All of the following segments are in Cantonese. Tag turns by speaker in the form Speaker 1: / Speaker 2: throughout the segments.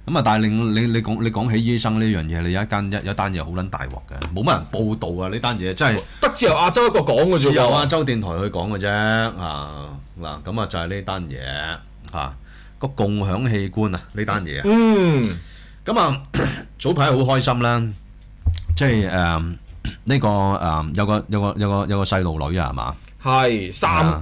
Speaker 1: 咁啊，但係你講起醫生呢樣嘢，你有一單嘢好撚大鑊嘅，冇乜人報導啊！呢單嘢真係
Speaker 2: 得自由亞洲一個講嘅啫喎。
Speaker 1: 自由亞洲電台去講嘅啫嗱，咁啊就係呢單嘢個共享器官啊呢單嘢。咁啊早排好開心啦，即係呢個有個細路女啊係嘛？
Speaker 2: 係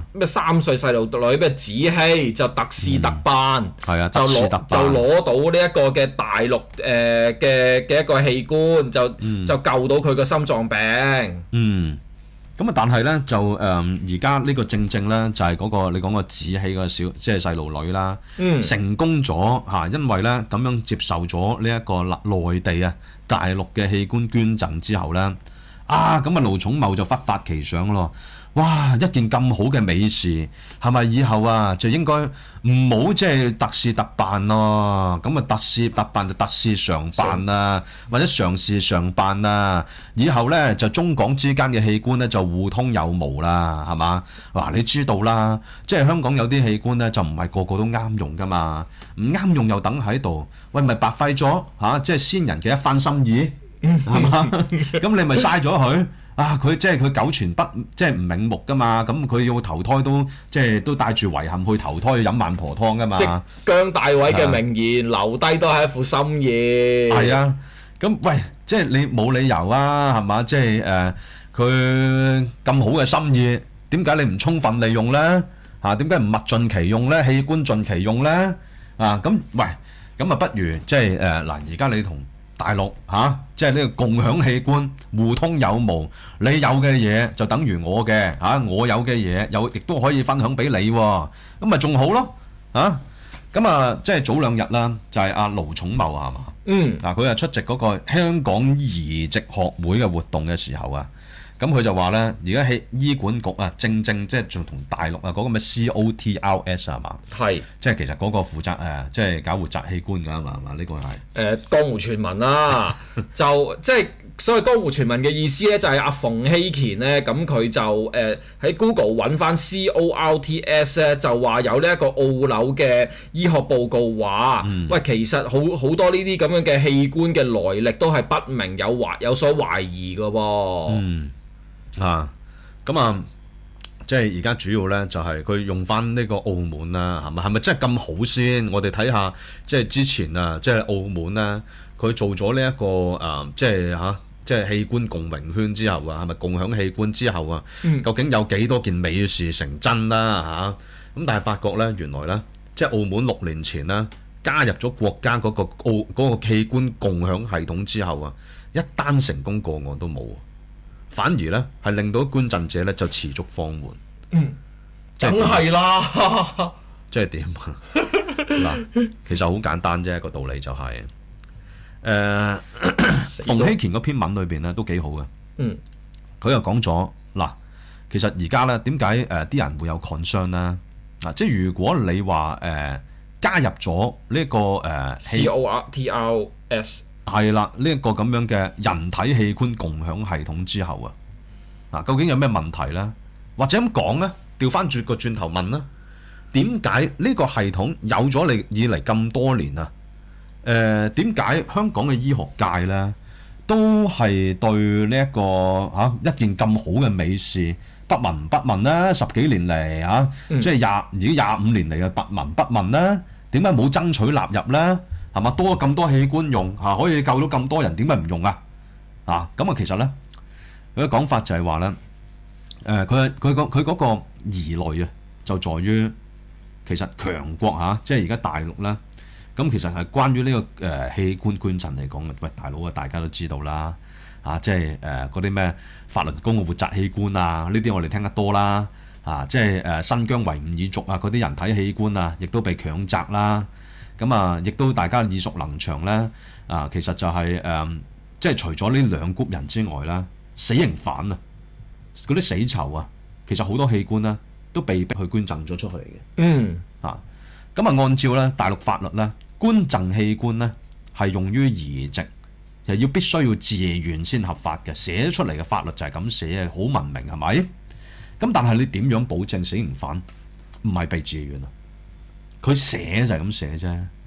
Speaker 2: 3歲細路女咩子希就特事特辦，就攞到呢一個嘅大陸嘅一個器官，就救到佢個心臟病。
Speaker 1: 咁啊，但係咧就而家呢個正咧就係嗰個你講個子希個即係細路女啦，成功咗因為咧咁樣接受咗呢一個內地大陸嘅器官捐贈之後咧，咁啊盧寵茂就忽發奇想咯。哇！一件咁好嘅美事，係咪以後就應該唔好即係特事特辦咯？咁啊特事特辦就特事常辦啊，或者常事常辦啊。以後咧就中港之間嘅器官咧就互通有無啦，係嘛？嗱，你知道啦，即係香港有啲器官咧就唔係個個都啱用噶嘛，唔啱用又等喺度，喂咪白費咗即係先人嘅一番心意，係嘛？咁你咪嘥咗佢。佢即係佢久存即係唔瞑目噶嘛，咁佢要投胎都帶住遺憾去投胎去飲孟婆湯噶嘛。即
Speaker 2: 姜大偉嘅名言留低都係一副心意。
Speaker 1: 係啊，咁喂，即係你冇理由係嘛？即係佢咁好嘅心意，點解你唔充分利用咧？點解唔物盡其用咧？器官盡其用咧？咁喂，咁不如即係嗱，而家你同大陸即係呢個共享器官互通有無，你有嘅嘢就等於我嘅我有嘅嘢亦都可以分享俾你喎，咁咪仲好咯咁即係早2日啦，就係阿盧寵茂係嘛？佢出席嗰個香港移植學會嘅活動嘅時候咁佢就話咧，而家喺醫管局正即係仲同大陸嗰個咩 COTRS 係嘛？
Speaker 2: 係，
Speaker 1: 即係其實嗰個負責即係搞活摘器官㗎嘛？呢個係
Speaker 2: 江湖傳聞啦，就即係所謂江湖傳聞嘅意思咧，就係阿馮睎乾咧，咁佢就喺 Google 揾翻 CORTS 咧，就話有呢一個澳紐嘅醫學報告話，喂，其實好多呢啲咁樣嘅器官嘅來歷都係不明，有所懷疑㗎喎。
Speaker 1: 即係而家主要咧就係佢用翻呢個澳門啦，係咪真係咁好先？我哋睇下即係之前即係澳門咧，佢做咗呢一個即係器官共榮圈之後係咪共享器官之後究竟有幾多件美事成真啦咁但係發覺咧，原來咧即係澳門6年前咧加入咗國家嗰個器官共享系統之後一單成功個案都冇。反而咧係令到捐贈者咧就持續放緩。
Speaker 2: 梗係啦。
Speaker 1: 即係點嗱，其實好簡單啫，個道理就係馮睎乾嗰篇文裏邊咧都幾好嘅。佢又講咗嗱，其實而家咧點解啲人會有 concern 咧？即係如果你話加入咗呢個
Speaker 2: CORTS。
Speaker 1: 係啦，呢一個咁樣嘅人體器官共享系統之後究竟有咩問題呢？或者咁講呢，調翻轉頭問啦，點解呢個系統有咗以嚟咁多年點解香港嘅醫學界呢都係對呢一個一件咁好嘅美事不聞不問呢？10幾年嚟即係已經25年嚟嘅不聞不問呢？點解冇爭取納入呢？係嘛，多咁多器官用可以救到咁多人，點解唔用咁其實咧，佢嘅講法就係話咧，佢嗰個疑慮就在於其實強國即係而家大陸咧，咁其實係關於呢個器官捐贈嚟講嘅。喂，大佬大家都知道啦，即係嗰啲咩法輪功嘅活摘器官呢啲我哋聽得多啦，即係新疆維吾爾族嗰啲人體器官亦都被強摘啦。咁亦都大家耳熟能詳咧。其實就係即係除咗呢2 group 人之外啦，死刑犯嗰啲死囚其實好多器官都被逼去捐贈咗出去嘅。按照咧大陸法律咧，捐贈器官咧係用於移植，又必須要自願先合法嘅，寫出嚟嘅法律就係咁寫嘅，好文明係咪？咁但係你點樣保證死刑犯唔係被自願佢寫就係咁寫啫，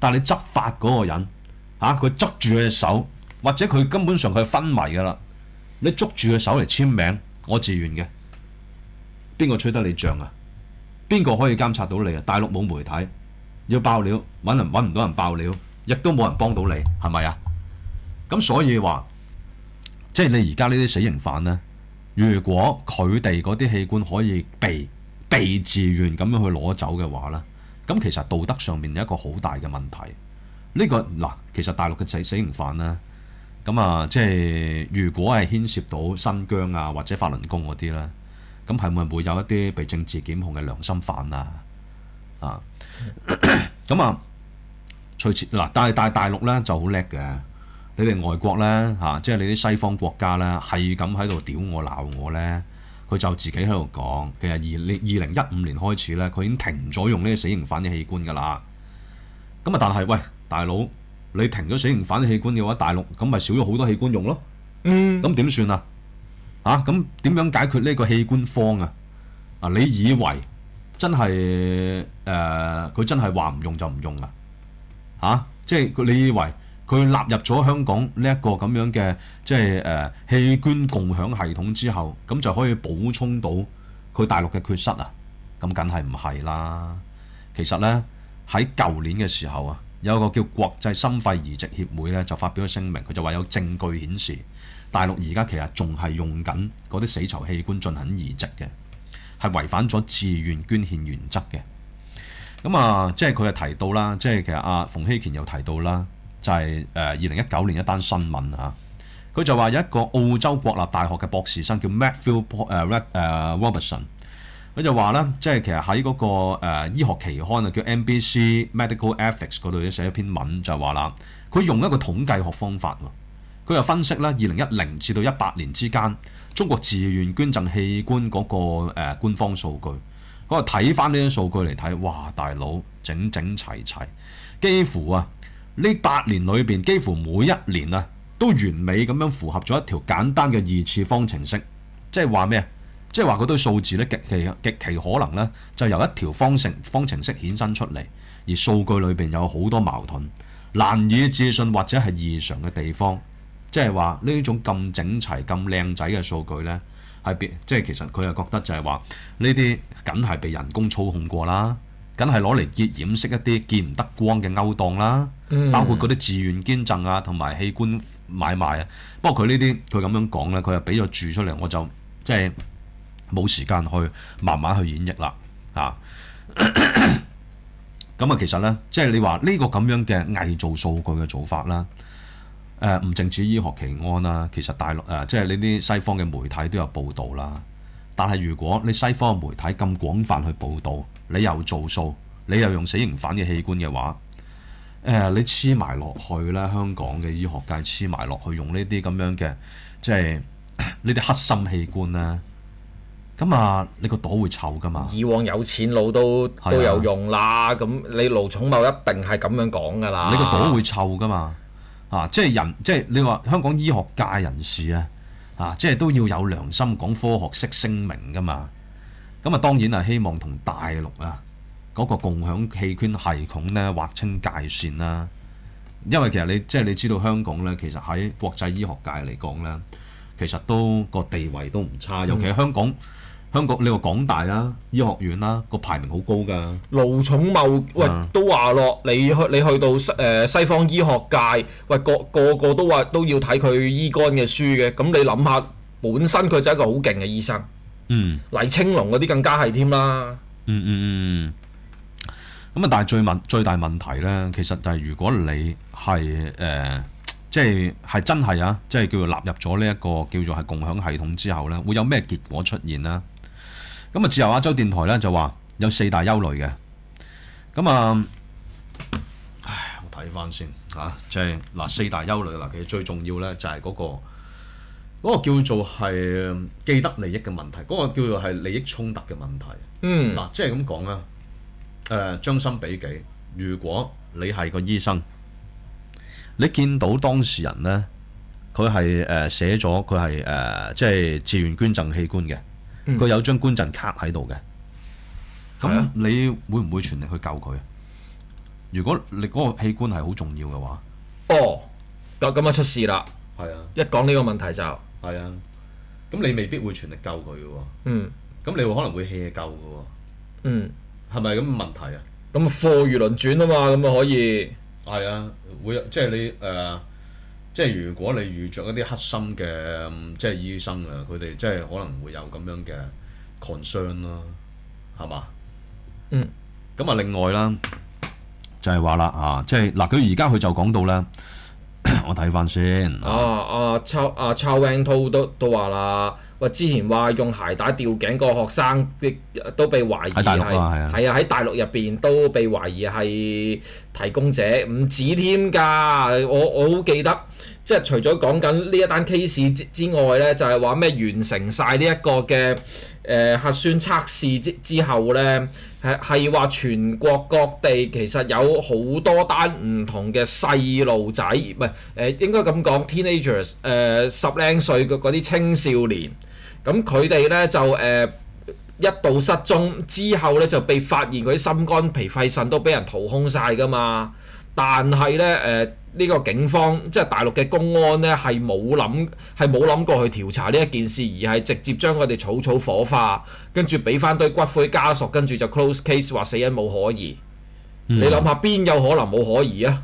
Speaker 1: 但係你執法嗰個人佢執住佢隻手，或者佢根本上佢係昏迷㗎啦，你捉住佢手嚟簽名，我自願嘅，邊個吹得你脹啊？邊個可以監察到你啊？大陸冇媒體，要爆料揾唔到人爆料，亦都冇人幫到你，係咪啊？咁所以話，即係你而家呢啲死刑犯呢，如果佢哋嗰啲器官可以被自願咁樣去攞走嘅話呢，咁其實道德上面有一個好大嘅問題。呢個嗱，其實大陸嘅死刑犯呢，咁即係如果係牽涉到新疆啊或者法輪功嗰啲呢，咁係咪會有一啲被政治檢控嘅良心犯啊？咁隨前嗱，但係大陸呢就好叻嘅。你哋外國咧即係你啲西方國家咧，係咁喺度屌我鬧我咧，佢就自己喺度講，其實2015年開始咧，佢已經停咗用呢個死刑犯嘅器官㗎啦。咁但係喂，大佬，你停咗死刑犯嘅器官嘅話，大陸咁咪少咗好多器官用咯。咁點算啊？咁點樣解決呢個器官荒啊？你以為真係佢真係話唔用就唔用啊？即係你以為佢納入咗香港呢一個咁樣嘅即係器官共享系統之後，咁就可以補充到佢大陸嘅缺失啊？咁梗係唔係啦？其實呢，喺舊年嘅時候啊，有一個叫國際心肺移植協會咧就發表咗聲明，佢就話有證據顯示大陸而家其實仲係用緊嗰啲死囚器官進行移植嘅，係違反咗自願捐獻原則嘅。咁即係佢係提到啦，即係其實馮睎乾又提到啦。就係2019年一單新聞啊，佢就話有一個澳洲國立大學嘅博士生叫 Matthew Robertson， 佢就話咧，即係其實喺嗰個醫學期刊啊，叫 NBC Medical Ethics 嗰度寫一篇文就話啦，佢用一個統計學方法喎，佢又分析咧2010至到18年之間中國自願捐贈器官嗰個官方數據，嗰個睇翻呢啲數據嚟睇，哇大佬整整齊齊，幾乎呢8年裏邊，幾乎每一年都完美咁樣符合咗一條簡單嘅2次方程式。即係話咩啊？即係話嗰堆數字咧極其可能咧就由一條方程式衍生出嚟，而數據裏邊有好多矛盾、難以置信或者係異常嘅地方。即係話呢種咁整齊、咁靚仔嘅數據咧，即係其實佢又覺得就係話呢啲梗係被人工操控過啦。梗係攞嚟掩飾一啲見唔得光嘅勾當啦，包括嗰啲自願捐贈啊，同埋器官買賣啊。不過佢呢啲佢咁樣講咧，佢又俾咗注出嚟，我就即係冇時間去慢慢去演繹啦。咁其實咧，即係你話呢個咁樣嘅偽造數據嘅做法啦，唔淨止醫學期刊啦，其實大陸即係呢啲西方嘅媒體都有報導啦。但係如果你西方嘅媒體咁廣泛去報導，你又做數，你又用死刑犯嘅器官嘅話，你黐埋落去啦，香港嘅醫學界黐埋落去用呢啲咁樣嘅，即係呢啲黑心器官啦，咁你個朵會臭噶嘛？
Speaker 2: 以往有錢佬都有用啦，咁你盧寵茂一定係咁樣講噶啦。
Speaker 1: 你個朵會臭噶嘛？即係你話香港醫學界人士即係都要有良心講科學識聲明噶嘛。咁當然係希望同大陸嗰個共享器官系統咧劃清界線啦。因為其實你知道香港咧，其實喺國際醫學界嚟講咧，其實都個地位都唔差。尤其係香港你話港大啦、醫學院啦，個排名好高㗎。
Speaker 2: 盧寵茂都話咯，你去到西方醫學界，個個都話都要睇佢醫肝嘅書嘅。咁你諗下，本身佢就係一個好勁嘅醫生。黎青龍嗰啲更加係添啦。
Speaker 1: 咁但係最大問題咧，其實就係如果你係即係真係即係叫做納入咗呢一個叫做係共享系統之後咧，會有咩結果出現啦？咁自由亞洲電台咧就話有4大憂慮嘅。咁我睇翻先即係4大憂慮其實最重要咧就係嗰個叫做係既得利益嘅問題，嗰個叫做係利益衝突嘅問題。即係咁講啦，將心比己，如果你係個醫生，你見到當事人咧，佢係寫咗佢係即係自願捐贈器官嘅，佢有張捐贈卡喺度嘅，咁你會唔會全力去救佢？ 如果你嗰個器官係好重要嘅話，
Speaker 2: 哦，咁啊出事啦！
Speaker 1: 係啊，
Speaker 2: 一講呢個問題就
Speaker 1: 係啊，咁你未必會全力救佢嘅喎，
Speaker 2: 嗯
Speaker 1: 咁你會可能會 hea 救嘅喎，
Speaker 2: 嗯，
Speaker 1: 係咪咁嘅問題啊？
Speaker 2: 咁貨如輪轉啊嘛，咁啊可以
Speaker 1: 係啊，會即係你即係如果你遇着一啲黑心嘅即係醫生啊，佢哋即係可能會有咁樣嘅 concern 啦，係嘛？
Speaker 2: 嗯。
Speaker 1: 咁啊，另外啦，就係話啦啊，即係嗱，佢而家佢就講到咧，我睇翻先。
Speaker 2: Chow Wang To 都話啦，喂，之前話用鞋帶吊頸個學生都被懷疑
Speaker 1: 喺大陸啊，
Speaker 2: 係啊，喺大陸入邊都被懷疑係提供者，唔止添㗎。我好記得，即係除咗講緊呢一單 case 之外咧，就係話咩完成晒呢一個嘅核酸測試之後咧。係話全國各地其實有好多單唔同嘅細路仔，唔係應該咁講 teenagers 10零歲嘅嗰啲青少年，咁佢哋咧就一度失蹤之後咧就被發現佢啲心肝脾肺腎都俾人掏空晒㗎嘛，但係咧呢個警方即係大陸嘅公安咧係冇諗過去調查呢一件事，而係直接將佢哋草火化，跟住俾翻堆骨灰家屬，跟住就 close case 話死因冇可疑。你諗下邊有可能冇可疑啊？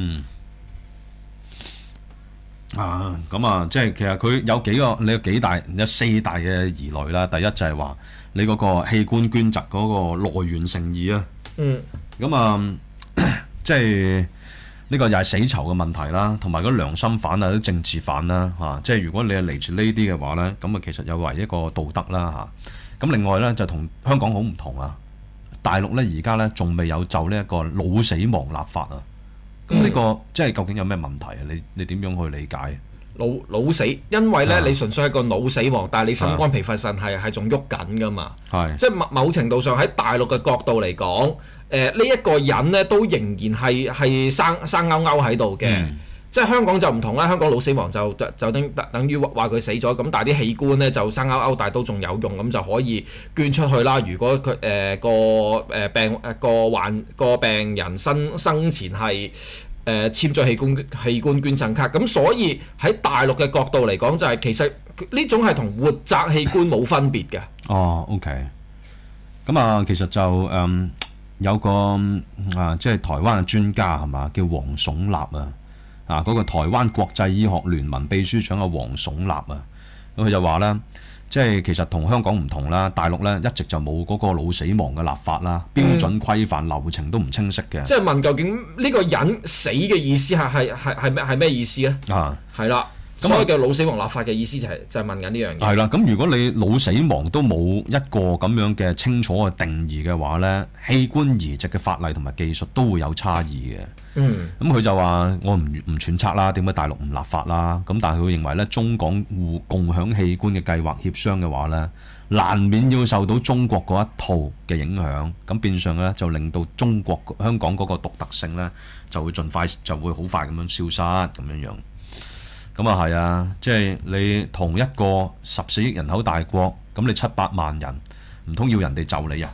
Speaker 1: 咁啊，即係其實佢有有4大嘅疑慮啦。第一就係話你嗰個器官捐贈嗰個來源誠意啊。咁啊，即係。呢個又係死囚嘅問題啦，同埋嗰良心犯啊、啲政治犯啦嚇，即係如果你係嚟自呢啲嘅話咧，咁啊其實有違一個道德啦嚇。咁另外咧就同香港好唔同啊，大陸咧而家咧仲未有就呢一個腦死亡立法啊。咁呢個即係究竟有咩問題啊？你點樣去理解？
Speaker 2: 腦死，因為咧你純粹係個腦死亡，但係你心肝脾肺腎係仲喐緊噶嘛。即係某程度上喺大陸嘅角度嚟講。呢一個人咧都仍然係生勾勾喺度嘅，即係香港就唔同啦。香港腦死亡就等於話佢死咗，咁但係啲器官咧就生勾勾，但係都仲有用，咁就可以捐出去啦。如果佢個病人生前係簽咗器官捐贈卡，咁所以喺大陸嘅角度嚟講，就係其實呢種係同活摘器官冇分別嘅。
Speaker 1: OK。咁啊，其實就有個即係台灣嘅專家係嘛，叫黃崇立嗰個台灣國際醫學聯盟秘書長嘅黃崇立咁佢就話咧，即係其實同香港唔同啦，大陸咧一直就冇嗰個腦死亡嘅立法啦，標準規範流程都唔清晰嘅。即
Speaker 2: 係問究竟呢個人死嘅意思係咩意思咧？係啦。所謂嘅腦死亡立法嘅意思就係問緊呢樣嘢。
Speaker 1: 係啦，咁如果你腦死亡都冇一個咁樣嘅清楚嘅定義嘅話咧，器官移植嘅法例同埋技術都會有差異嘅。咁佢就話我唔揣測啦，點解大陸唔立法啦？咁但係佢認為咧，中港互共享器官嘅計劃協商嘅話咧，難免要受到中國嗰一套嘅影響，咁變相咧就令到香港嗰個獨特性咧就會好快咁樣消失咁樣樣。咁啊係啊，即係你同一個14億人口大國，咁你700萬人，唔通要人哋就你啊？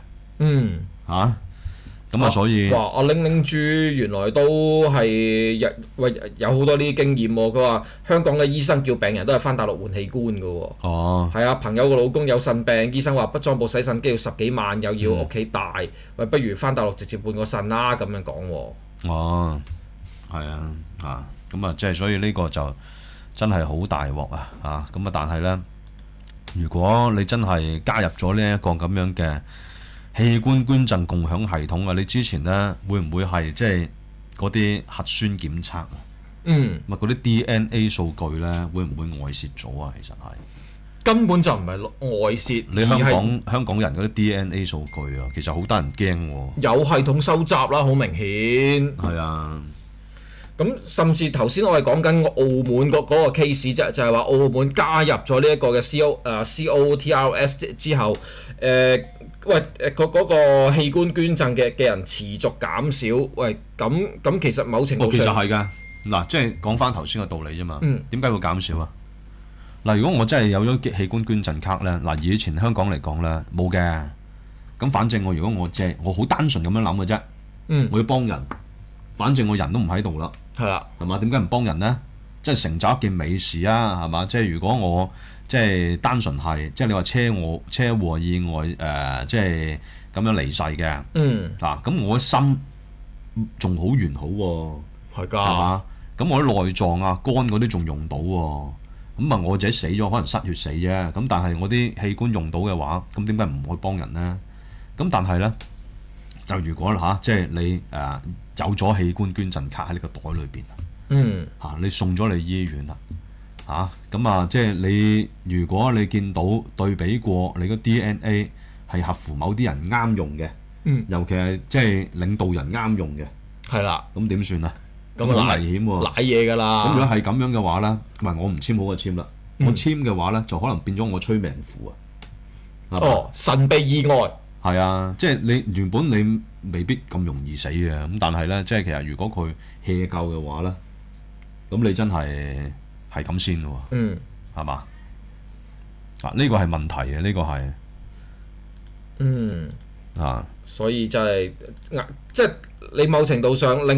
Speaker 1: 咁啊所以
Speaker 2: 哇！阿拎豬原來都係有好多呢啲經驗喎。佢話香港嘅醫生叫病人都係返大陸換器官㗎喎。係啊，朋友個老公有腎病，醫生話不裝部洗腎機要10幾萬，又要屋企大，喂，不如返大陸直接換個腎啦咁樣講喎。
Speaker 1: 係啊，咁啊即係所以呢個就。真係好大鑊啊！咁啊，但係呢，如果你真係加入咗呢一個咁樣嘅器官捐贈共享系統啊，你之前呢會唔會係即係嗰啲核酸檢測啊？嗰啲 DNA 數據呢會唔會外泄咗啊？其實係
Speaker 2: 根本就唔係外泄，
Speaker 1: 你香港人嗰啲 DNA 數據啊，其實好得人驚喎。
Speaker 2: 有系統收集啦，好明顯。係
Speaker 1: 啊。
Speaker 2: 咁甚至頭先我哋講緊澳門嗰個 case 就係話澳門加入咗呢一個嘅 COTRS 之後，嗰個器官捐贈嘅人持續減少，喂，咁其實某程度上
Speaker 1: 其實係㗎，嗱，即係講翻頭先嘅道理啫嘛。點解會減少啊？嗱，如果我真係有咗器官捐贈卡咧，嗱，以前香港嚟講咧冇嘅，咁反正如果我好單純咁樣諗嘅啫，我要幫人。 反正我人都唔喺度啦，
Speaker 2: 係啦，
Speaker 1: 係嘛？點解唔幫人呢？即係成就一件美事啊，係嘛？即係如果我即係單純係即係你話車禍意外即係咁樣離世嘅，咁我心仲好完好喎，
Speaker 2: 係㗎，
Speaker 1: 係嘛？咁我啲內臟啊、肝嗰啲仲用到喎，咁我自己死咗可能失血死啫，咁但係我啲器官用到嘅話，咁點解唔去幫人呢？咁但係呢，就如果即係你有咗器官捐贈卡喺呢個袋裏邊你送咗你醫院啦，咁即係你如果你見到對比過你個 DNA 係合乎某啲人啱用嘅，尤其係即係領導人啱用嘅，
Speaker 2: 係啦，
Speaker 1: 咁點算啊？
Speaker 2: 咁
Speaker 1: 好危險喎！
Speaker 2: 賴嘢㗎啦。
Speaker 1: 咁如果係咁樣嘅話咧，我唔簽好過簽啦。我簽嘅話咧，就可能變咗我催命符啊。
Speaker 2: 神秘意外。
Speaker 1: 係啊，即係你原本你未必咁容易死嘅，咁但係咧，即係其實如果佢 hea 夠嘅話咧，咁你真係咁先嘅喎。係嘛？呢個係問題嘅，呢個係。
Speaker 2: 所以真係即係你某程度上令